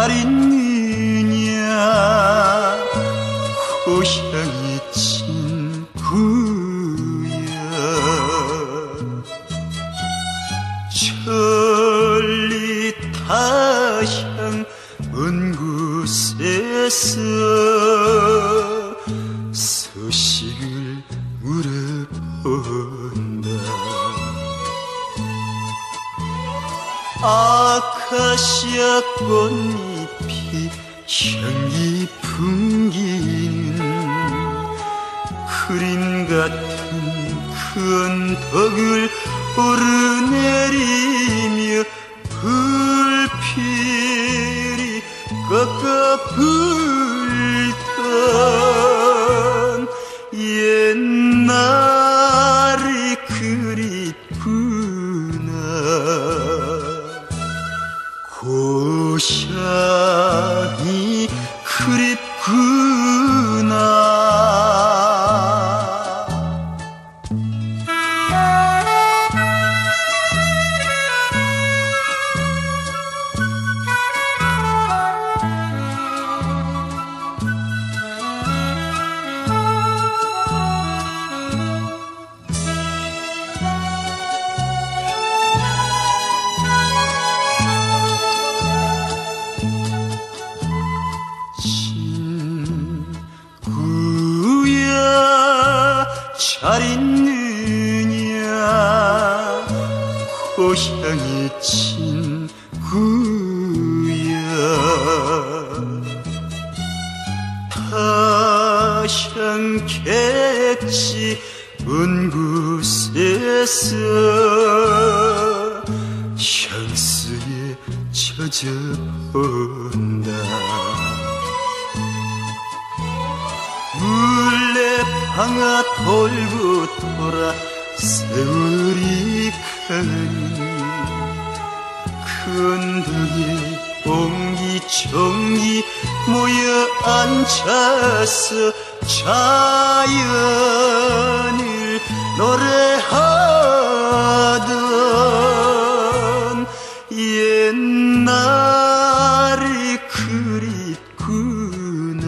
있느냐 고향의 친구야. 천리 타향 먼 곳에서 소식을 물어본다. 아카시아 꽃잎이 향기 풍기는 그림 같은 그 언덕을 오르내리며 불필이 꺾어 불던 옛날이 그립구나. 고향이 그립구나. 잘 있느냐 고향의 친구야. 타향 객지 먼 곳에서 향수에 젖어본다. 물레방아 돌고 돌아 세월이 가니 그 언덕에 옹기종기 모여 앉아서 자연을 노래하던 옛날이 그립구나.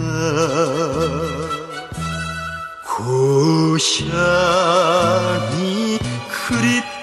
고향이 그립구나.